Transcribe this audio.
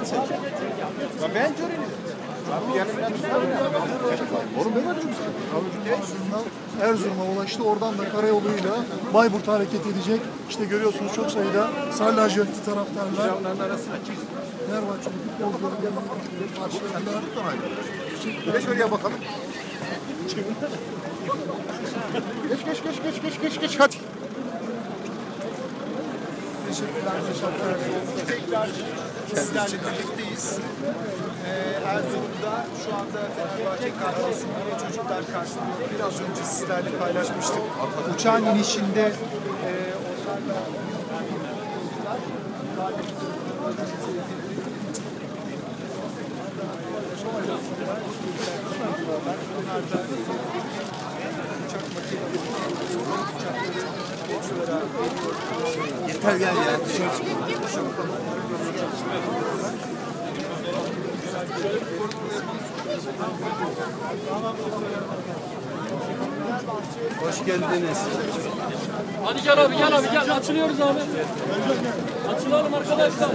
Ben göreyim. Oğlum ben açayım Erzurum'a ulaştı. Oradan da karayoluyla Bayburt'a hareket edecek. İşte görüyorsunuz çok sayıda Sarı lacivertli taraftarlar. Fenerbahçe'nin futbol bölgelerinin karşılarında. Geç oraya bakalım. Geç hadi. Teşekkürler Başak Ersoy. Tekrar sizlerle birlikteyiz. Erzurum'da şu anda Fenerbahçe karşısında çocuklar karşısında biraz önce sizlerle paylaşmıştık. Uçağın inişinde onlarla Yeter gel ya. Hoş geldiniz. Hadi gel abi gel. Açılıyoruz abi. Açılalım arkadaşlar.